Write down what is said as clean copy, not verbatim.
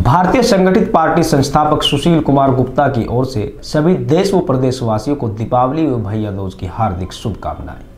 भारतीय संगठित पार्टी संस्थापक सुशील कुमार गुप्ता की ओर से सभी देश व प्रदेशवासियों को दीपावली व भैया दूज की हार्दिक शुभकामनाएं।